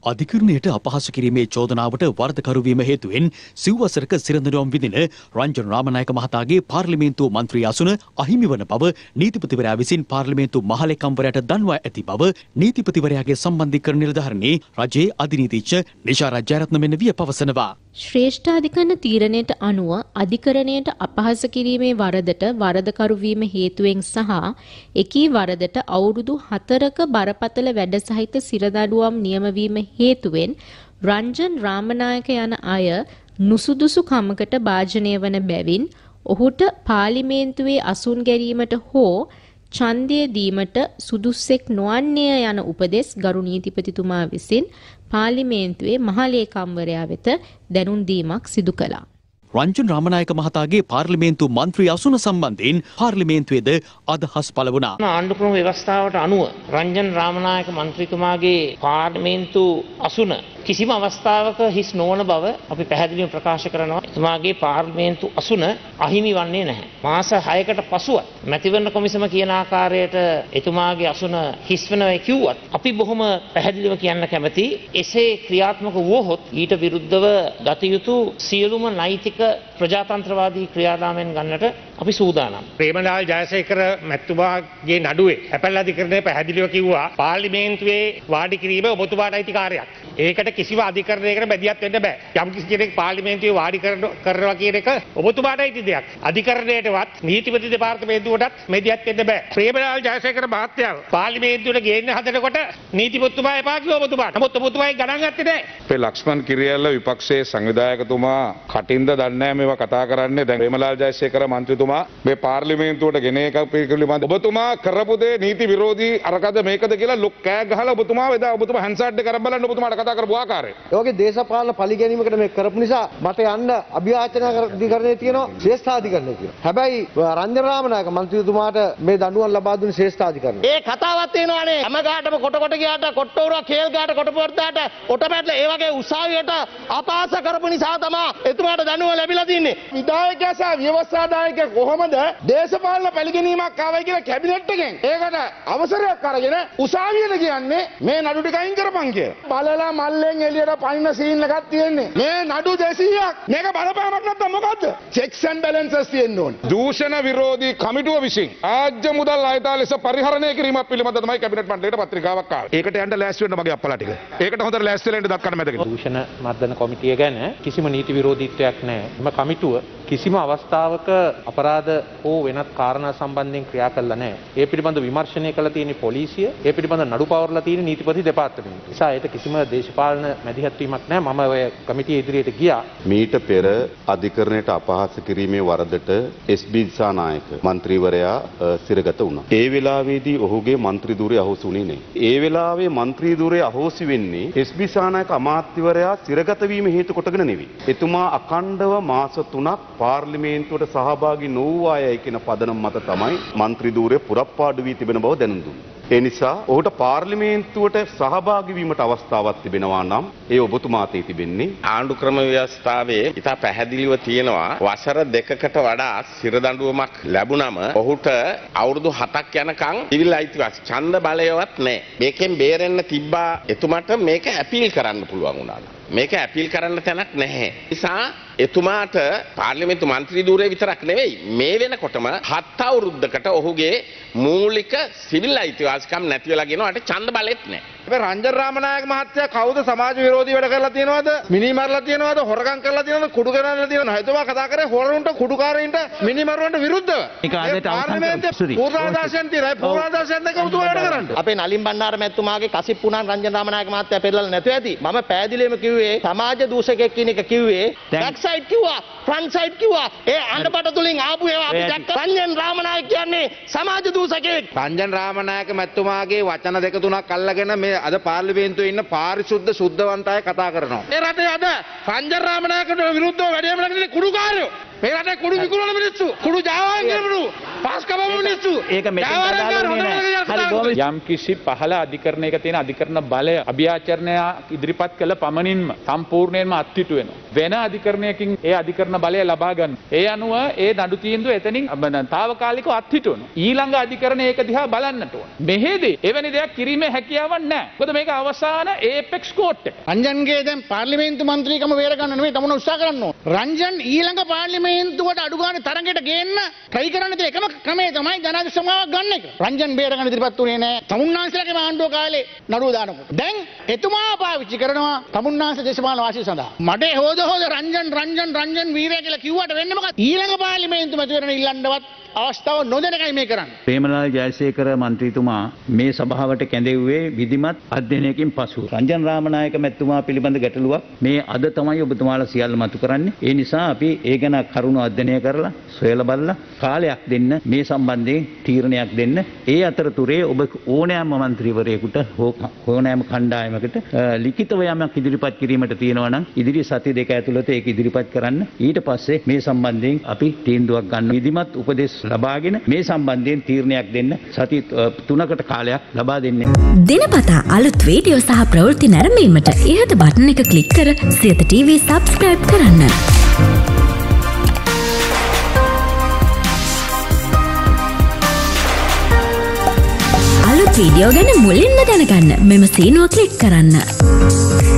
අධිකරණයට අපහාස කිරීමේ චෝදනාවට වරදකරු වීම හේතුවෙන් සිව්වසරක සිරඳුවම් විදින රංජන් රාමනායක මහතාගේ පාර්ලිමේන්තු මන්ත්‍රී අසුන අහිමි වන බව නීතිපතිවරයා විසින් පාර්ලිමේන්තු මහලේකම්වරයාට දන්වා ඇති බව නීතිපතිවරයාගේ සම්බන්ධීකරණ නිලධාරණී රජයේ අධිනීතිඥ නිශා ජයරත්න මෙන්නවිය පවසනවා. ශ්‍රේෂ්ඨාධිකරණ තීරණයට අනුව අධිකරණයට අපහාස කිරීමේ වරදට වරදකරු වීම හේතුවෙන් සහ එකී වරදට අවුරුදු 4ක බරපතල වැඩ සහිත සිරදඬුවම් නියම වීම හේතුවෙන් රංජන් රාමනායක යන අය නුසුදුසු කමකට භාජනය වන බැවින් ඔහුට පාර්ලිමේන්තුවේ අසුන් ගැනීමට හෝ ඡන්දය දීමට සුදුස්සෙක් නොවන්නේ යන උපදෙස් ගරු නීතිපතිතුමා විසින් පාර්ලිමේන්තුවේ මහලේකම්වරයා වෙත දැනුම් දීමක් සිදු කළා. රංජන් රාමනායක මහතාගේ පාර්ලිමේන්තු මන්ත්‍රී අසුන සම්බන්ධයෙන් පාර්ලිමේන්තුවේද අදහස් පළ වුණා. ආණ්ඩුක්‍රම ව්‍යවස්ථාවට අනුව රංජන් රාමනායක මන්ත්‍රීතුමාගේ පාර්ලිමේන්තු අසුන කිසිම අවස්ථාවක හිස් නොවන බව අපි පැහැදිලිව ප්‍රකාශ කරනවා. එතුමාගේ පාර්ලිමේන්තු අසුන අහිමි වන්නේ නැහැ. මාස 6කට පසුවත් මැතිවරණ කොමිසම කියන ආකාරයට එතුමාගේ අසුන හිස් වෙනවා කිව්වත් අපි බොහොම පැහැදිලිව කියන්න කැමැති එසේ ක්‍රියාත්මක වුවහොත් ඊට විරුද්ධව ගත යුතු සියලුම නෛතික ප්‍රජාතන්ත්‍රවාදී ක්‍රියාදාමයන් ගන්නට අපි සූදානම්. ප්‍රේමලාල් ජයසේකර මැතිතුමාගේ නඩුවේ ඇපැල් අධිකරණය පැහැදිලිව කිව්වා පාර්ලිමේන්තුවේ වාඩි කිරීම ඔබතුමාට අයිති කාර්යයක්. ඒකට කිසිම අධිකරණයකට බැදියත් වෙන්න බෑ. යම් කිසි කෙනෙක් පාර්ලිමේන්තුවේ වාඩි කරනවා කියන එක ඔබතුමාට අයිති දෙයක්. අධිකරණයටවත් නීතිපති දෙපාර්තමේන්තුවටත් මෙදියත් වෙන්න බෑ. ප්‍රේමලාල් ජයසේකර මහත්තයා පාර්ලිමේන්තුවට ගේන්න හදනකොට නීතිපතිතුමා එපා කිව්වා ඔබතුමාට. නමුත් ඔබතුමායි ගණන් ගත්තේ නෑ. අපේ ලක්ෂ්මන් කිරියල්ල විපක්ෂයේ සංවිධායකතුමා කටින්ද දන්නේ නැහැ මේවා කතා කරන්නේ. දැන් ප්‍රේමලාල් ජයසේකර මන්ත්‍රීතුමා මේ පාර්ලිමේන්තුවට ගෙන එක පිළිබඳ ඔබතුමා කරපු දේ නීති විරෝධී අරකද මේකද කියලා ලොක් කෑ ගහලා ඔබතුමා වෙදා ඔබතුමා හැන්සාඩ් එක කරන් බලන්න ඔබතුමාට කතා කරපු ආකාරය. ඒ වගේ දේශපාලන පරිගැනීමකට මේ කරපු නිසා මට යන්න අභියාචනා අධිකරණයේ තියෙනවා ශ්‍රේෂ්ඨාධිකරණය කියලා. හැබැයි රංජන රාමනායක මන්ත්‍රීතුමාට මේ දඬුවම් ලබා දුන්නේ ශ්‍රේෂ්ඨාධිකරණය. ඒ කතාවක් තියෙනවානේ. හැම ගාටම කොට ගියාට කොට්ටෝරුව කේල් ගාට කොට පොර්දාට ඔටපැටල ඒ වගේ උසාවියට අපහාස කරපු නිසා තමයි එතුමාට දඬුවම් ලැබිලා තින්නේ. විධායකයා සහ ව්‍යවස්ථාදායකයා කොහොමද දේශපාලන පරිගැනීමක් ආවයි කියලා කැබිනට් එකෙන් ඒකට අවසරයක් අරගෙන උසාවියට කියන්නේ මේ නඩු ටික අයින් කරපන් කියලා. බලලා මල්ලෙන් එළියට පනින සීන් එකක් තියෙන්නේ. මේ නඩු 200ක්. මේක බලපෑමක් නැත්තම් මොකද්ද? චෙක්ස් ඇන්ඩ් බැලන්සස් තියෙන්න ඕනේ. දූෂණ විරෝධී කමිටුව විසින් රාජ්‍ය මුදල් ආයතන ලෙස පරිහරණය කිරීමක් පිළිබඳ තමයි කැබිනට් මණ්ඩලයට පත්‍රිකාවක් ආවේ. ඒකට යන්න ලෑස්ති වෙන්න මගේ අප්පලා ටික. ඒකට හොඳට ලෑස්ති වෙලා ඉන්න දක්වන්න මැදගෙන. දූෂණ මර්දන කොමිටිය ගැන කිසිම නීති විරෝධීත්වයක් නැහැ. එම කමිටුව කිසිම අවස්ථාවක අපරාධ හෝ වෙනත් කාරණා සම්බන්ධයෙන් ක්‍රියා කළා නැහැ. ඒ පිළිබඳ විමර්ශනය කළා තියෙන පොලිසිය, ඒ පිළිබඳ නඩු පවර්ලා තියෙන නීතිපති දෙපාර්තමේන්තුව. නිසා ඒට කිසිම දේශපාලන මැදිහත් වීමක් නැහැ. මම ඔය කමිටිය ඉදිරියට ගියා. මීට පෙර අධිකරණයට අපහාස කිරීමේ වරදට එස්.බී. දිසානායක මන්ත්‍රීවරයා සිරගත වුණා. ඒ වෙලාවේදී ඔහුගේ මන්ත්‍රී ධුරය අහෝසි වුණේ නැහැ. ඒ වෙලාවේ මන්ත්‍රී ධුරය අහෝසි වෙන්නේ එස්.බී. දිසානායක අමාත්‍යවරයා සිරගත වීම හේතු කොටගෙන නෙවෙයි. එතුමා අඛණ්ඩව මාස 3ක් පාර්ලිමේන්තුවට සහභාගී නොවූ අයයි කියන පදනම මත තමයි මන්ත්‍රී ධූරය පුරප්පාඩු වී තිබෙන බව දැනුම් දුන්නේ. ඒ නිසා ඔහුට පාර්ලිමේන්තුවට සහභාගී වීමට අවස්ථාවක් තිබෙනවා නම් ඒ ඔබතුමාතේ තිබෙන්නේ. ආණ්ඩුක්‍රම ව්‍යවස්ථාවේ ඉතා පැහැදිලිව තියෙනවා වසර 2කට වඩා සිරදඬුවමක් ලැබුණම ඔහුට අවුරුදු 7ක් යනකම් සිවිල් අයිතිවාසිකම් ඡන්ද බලයවත් නැහැ. මේකෙන් බේරෙන්න තිබ්බා එතුමාට මේක ඇපීල් කරන්න පුළුවන් වුණා. මේක ඇපීල් කරන්න තැනක් නැහැ. නිසා එතුමාට පාර්ලිමේන්තු මන්ත්‍රී ධූරය විතරක් නෙවෙයි මේ වෙනකොටම 7 අවුරුද්දකට ඔහුගේ මූලික සිවිල් අයිතිවාසිකම් නැති වෙලා ගෙනවට ඡන්ද බලෙත් නැහැ. හැබැයි රංජන් රාමනායක මහත්තයා කවුද සමාජ විරෝධී වැඩ කරලා තියෙනවද? මිනිමරලා තියෙනවද? හොරකම් කරලා තියෙනවද? කුඩු කරලා තියෙනවද? එතුමා කතා කරේ හොරුන්ට කුඩුකාරයින්ට මිනිමරුවන්ට විරුද්ධව. ඒක ආදේට පාර්ලිමේන්තුවේ පූර්වාදාශයන් තියෙනවා. පූර්වාදාශයන් එක උතුම වැඩ කරන්න. අපේ නලින් බණ්ඩාර මැතිතුමාගේ කසිප් පුණාන් රංජන් රාමනායක මහත්තයා පෙරලලා නැතුව ඇති. මම පැහැදිලිවම කිව්වේ සමාජ දූෂකෙක් කියන එක කිව්වේ බැක් සයිඩ් කිව්වා ෆ්‍රන්ට් සයිඩ් කිව්වා ඒ අඬබට තුලින් ආපු ඒවා අපි දැක්ක. රංජන් රාමනායක කියන්නේ සමාජ දූෂකෙක්. රංජන් රාමනායක මැතිතුමාගේ වචන දෙක තුනක් අල්ලගෙන මේ අද පාර්ලිමේන්තුවේ ඉන්න පාරිශුද්ධ සුද්ධවන්ත අය කතා කරනවා. මේ රටේ අද රංජන් රාමනායකට විරුද්ධව වැඩිම ලගන්නේ කුඩුකාරයෝ. මේ රටේ කුඩු විකුණන මිනිස්සු, කුඩු ජාවාන් කියනු, පාස් කවම මිනිස්සු. ඒක මෙතෙන් අදාළන්නේ නැහැ. යම් කිසි පහළ අධිකරණයක තියෙන අධිකරණ බලය අභියාචරණය ඉදිරිපත් කළ පමණින්ම සම්පූර්ණයෙන්ම අත්හිටු වෙනවා. වෙන අධිකරණයකින් ඒ අධිකරණ බලය ලබා ගන්න. ඒ අනුව ඒ නඩු තීන්දුව එතනින් తాවකාලිකව අත්හිටවනවා. ඊළඟ අධිකරණය ඒක දිහා බලන්නට ඕන. මෙහෙදී එවැනි දෙයක් කිරීමේ හැකියාවක් නැහැ. මොකද මේක අවසාන ඒපෙක්ස් කෝට් එක. රංජන්ගේ දැන් පාර්ලිමේන්තු මන්ත්‍රීකම වේර ගන්න නෙවෙයි තමුණ උත්සාහ කරන්න ඕන. රංජන් ඊළඟ පාර්ලිමේන්තුවට අඩු ගන්න තරඟයට ගේන්න try කරන්න තියෙන එකම ක්‍රමය තමයි ජනාධිපති සභාවක් ගන්න එක. රංජන් බේර ගන්න ඉදිරිපත් උනේ නැහැ. තමුන්නාන්සේලාගේ ආණ්ඩුව කාලේ නඩුව දානකොට. දැන් එතුමා පාවිච්චි කරනවා තමුන්නාන්සේ දේශපාලන වාසිය සඳහා. මඩේ හොද රංජන් වීරය කියලා කිව්වට වෙන්නේ මොකක්ද? ඊළඟ පාර්ලිමේන්තු මැතිවරණ ඉල්ලන්නවත් අවස්ථාව නොදැනකයි මේ කරන්නේ. ප්‍රේමලාල් ජයසේකර මන්ත්‍රීතුමා මේ සභාවට කැඳෙව්වේ විධිමත් අධ්‍යයනයකින් පසු. රංජන් රාමනායක මැතිතුමා පිළිබඳ ගැටලුවක් මේ අද තමයි ඔබතුමාලා සියල්ල මතු කරන්නේ. ඒ නිසා අපි ඒ ගැන කරුණු අධ්‍යයනය කරලා සොයලා බලලා කාලයක් දෙන්න මේ සම්බන්ධයෙන් තීරණයක් දෙන්න. ඒ අතරතුරේ ඔබ ඕනෑම මන්ත්‍රීවරයෙකුට හෝ ඕනෑම කණ්ඩායමකට ලිඛිතව යමක් ඉදිරිපත් කිරීමට තියෙනවා නම් ඉදිරි සති දෙක ඇතුළත ඒක ඉදිරිපත් කරන්න. ඊට පස්සේ මේ සම්බන්ධයෙන් අපි තීන්දුවක් ගන්න. විධිමත් උපදෙස් ලබාගෙන මේ සම්බන්ධයෙන් තීරණයක් දෙන්න සති 3කට කාලයක් ලබා දෙන්නේ. දිනපතා අලුත් වීඩියෝ සහ ප්‍රවෘත්ති නැරඹීමට ඉහත බටන් එක ක්ලික් කර සියත TV subscribe කරන්න. අලුත් වීඩියෝ ගැන මුලින්ම දැනගන්න මෙම සීනුව ක්ලික් කරන්න.